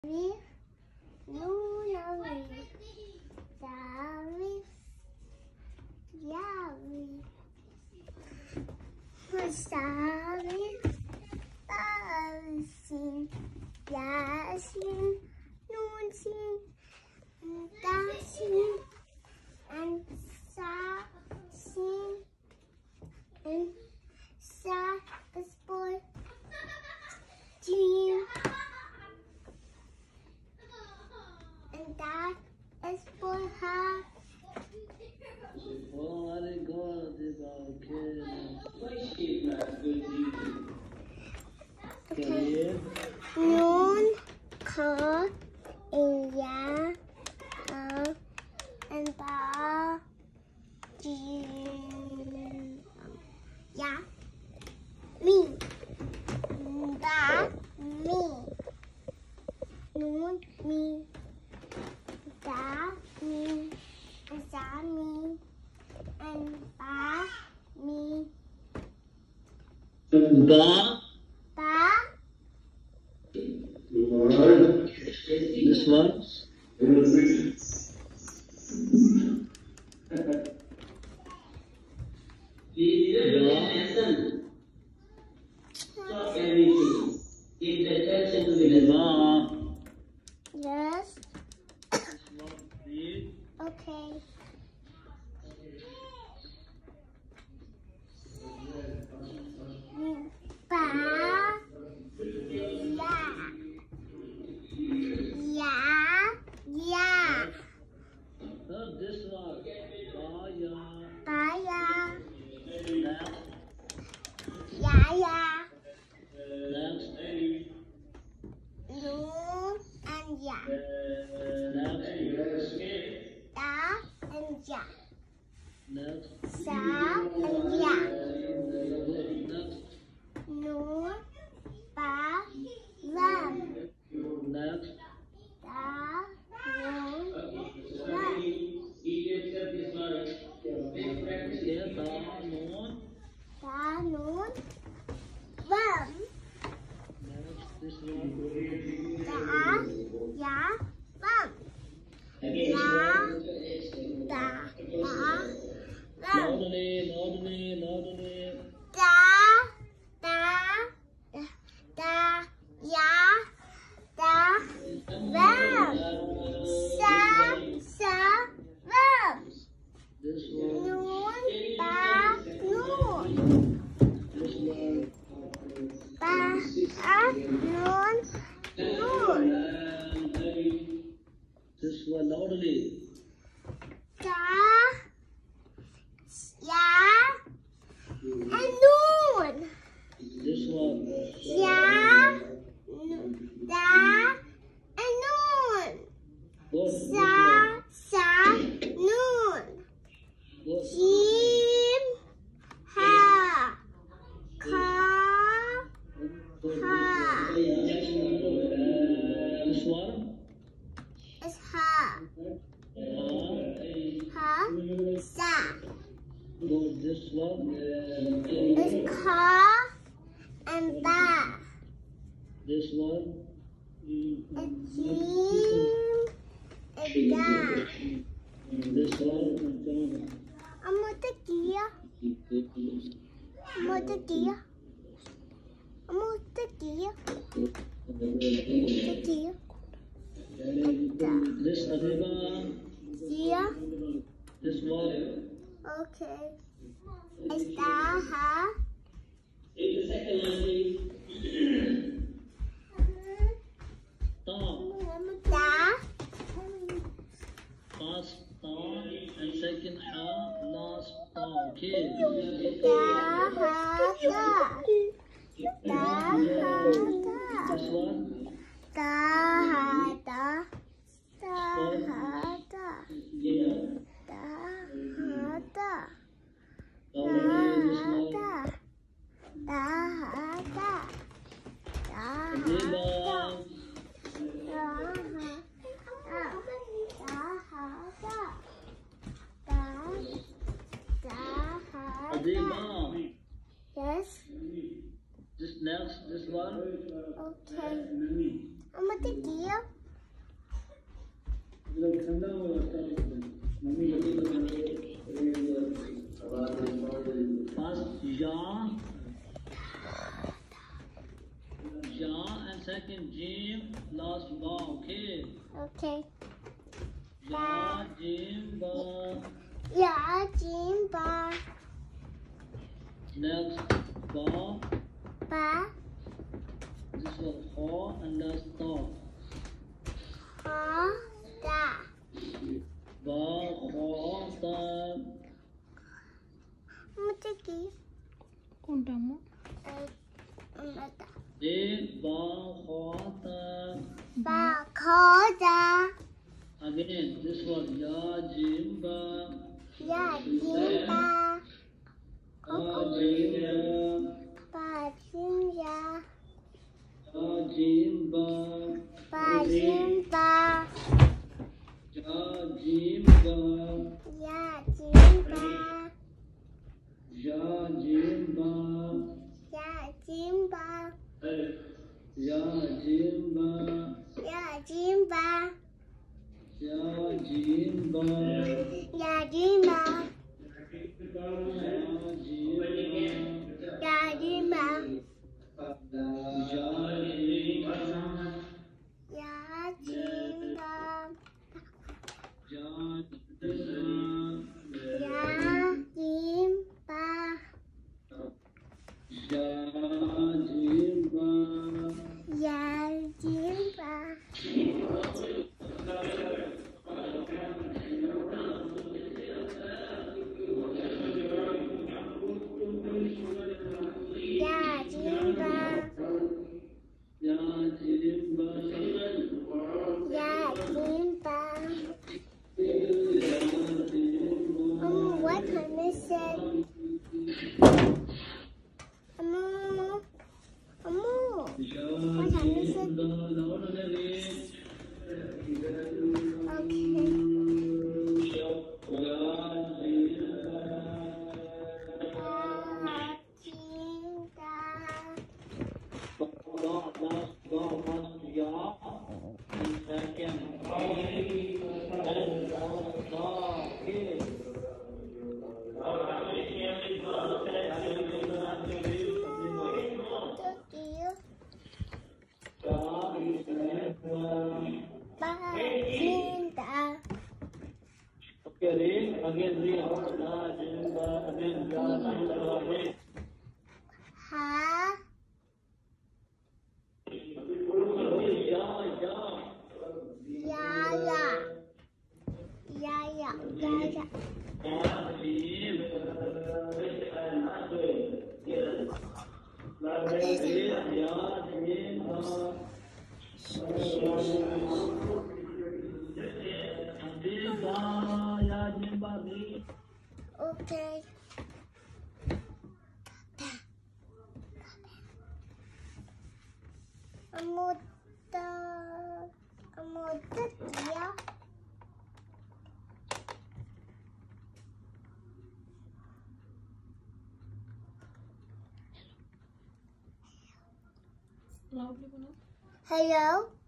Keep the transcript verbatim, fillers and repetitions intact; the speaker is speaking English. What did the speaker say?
Alif, Nun, Alif, Alif, Yalif, Musalif, Alif, Yasin, Nun, Sin, Dasin, and Sa, Sin, and Sa is for Jim, and that is for her. Oh, I didn't go this okay. Okay. Nun, Ka, and Ya, uh, and Ba, Jim, Ya, Me, Ba, Me, Nun, Me, Da, Me, Za, Me, and Ba, Me, Ba. Ba, This one. Stop everything. Give the attention to the Ba. yes, This one. Read. okay. Ba, ya, ya, ya, Uh, this one. Ba ya. ba, ya, Next. ya, ya, Next. Nun and Ya, Next. Da and Ya, Next. Sa and Ya, Next. Nun, Ba, Lam, Next. Da, Nun, Lam, Okay. Ba. Nun. Da, Nun, Lam, Next. This one. Da, Ya, Lam, La, Da, Ba, Lam, Loudly. Loudly. Loudly. Da, Da, Da, Ya, Da, Lam, Sa, Sa, Lam, This one. Nun, Ba, Nun, This one. Ba, A, Nun, Nun, This one. Loudly. Da, Ya, and Nun, This one. Ya, Da, and Nun, Good. This Sa, one. Sa, Nun, Good. Jim, Ha, Ka, Good. Ha, This one. is Ha, Uh, Ha, Sa, good. This one. is Ka, and Ba, This one. is Jim, and Da. This one. I'm going to gear. I'm going to gear. I'm going to gear. The gear. This Adiba. Gear. This one. Okay. Is that Ha? Take the second one, please. Ta. Da. First ta and second ha. Last ta. Okay. Da Ha Da. Da Ha Da. This one. Da Ha Da. Da Ha Da. Yeah. Da Ha Da. Da Loudly. This Ha one. Da. Da Ha Da. Da Ha Adiba. Da. Da Ha Da. Da Da Ha Da. Adiba. Yes. This next. This one. Okay. I'm gonna take you. last ba, okay? Okay. Ya, jim, ba. Ya, jim, ba. Next, ba. Ba. This one, ho, and last ta. Ha, da. Ba, ho, ta. Mutiki. কোনটা Eh, umata. Ek, ba, ho, ta. Ba, kho, da. Again, this one, ya, jim, ba. Ya, jim, ba. Ya, jim, ya. Ba, jim, ya. Ya, jim, ba. Ba, jim, ba. Ya, jim, ba. Ya, jim, ba. Ya, jim, ba. Ya, jim, ba. Ya, jim, ba. Ya, jim, ba. Ya, jim, ba. Ya, jim, ba. Ya, jim, ba. Ya, jim, ba. Ya, jim, ba. Ya, jim, ba. Ya, jim, ba. Ya, jim, ba. Ya, jim, ba. Ya, jim, ba. Um, what time is it? Amu, Amu, what time is it? Okay. Okay, read again, read. Ya, jim, ba. Again, ya, jim, ba. Ha, Ya, ya. ya, ya. Ya, ya, ya, ya. Ya, jim. Ya, jim, ba. Adiba, ya, jim, ba, read. Okay. Amuta, amuta dia. Loudly বলো Hello.